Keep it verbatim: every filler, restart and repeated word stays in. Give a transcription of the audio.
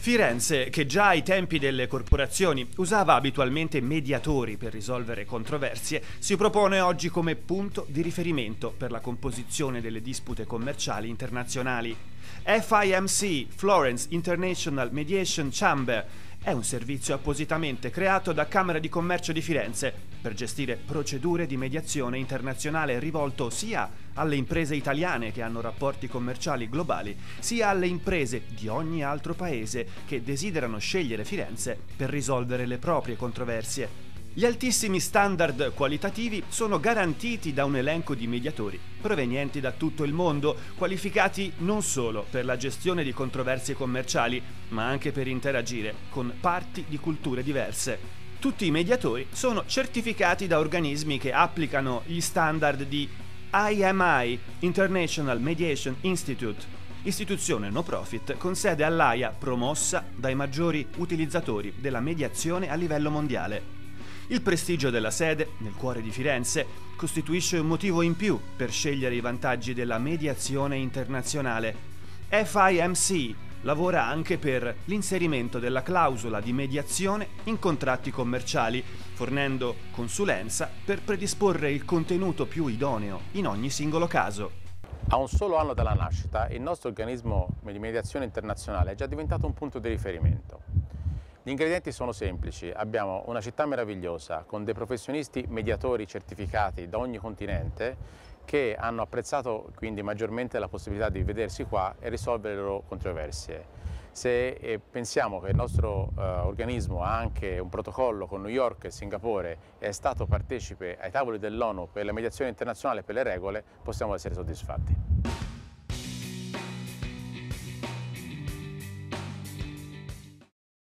Firenze, che già ai tempi delle corporazioni usava abitualmente mediatori per risolvere controversie, si propone oggi come punto di riferimento per la composizione delle dispute commerciali internazionali. F I M C, Florence International Mediation Chamber, è un servizio appositamente creato da Camera di Commercio di Firenze per gestire procedure di mediazione internazionale rivolto sia alle imprese italiane che hanno rapporti commerciali globali, sia alle imprese di ogni altro paese che desiderano scegliere Firenze per risolvere le proprie controversie. Gli altissimi standard qualitativi sono garantiti da un elenco di mediatori provenienti da tutto il mondo, qualificati non solo per la gestione di controversie commerciali, ma anche per interagire con parti di culture diverse. Tutti i mediatori sono certificati da organismi che applicano gli standard di I M I, International Mediation Institute, istituzione no profit con sede all'Aia promossa dai maggiori utilizzatori della mediazione a livello mondiale. Il prestigio della sede, nel cuore di Firenze, costituisce un motivo in più per scegliere i vantaggi della mediazione internazionale. F I M C lavora anche per l'inserimento della clausola di mediazione in contratti commerciali, fornendo consulenza per predisporre il contenuto più idoneo in ogni singolo caso. A un solo anno dalla nascita, il nostro organismo di mediazione internazionale è già diventato un punto di riferimento. Gli ingredienti sono semplici: abbiamo una città meravigliosa con dei professionisti mediatori certificati da ogni continente che hanno apprezzato quindi maggiormente la possibilità di vedersi qua e risolvere le loro controversie. Se eh, pensiamo che il nostro eh, organismo ha anche un protocollo con New York e Singapore e è stato partecipe ai tavoli dell'ONU per la mediazione internazionale e per le regole, possiamo essere soddisfatti.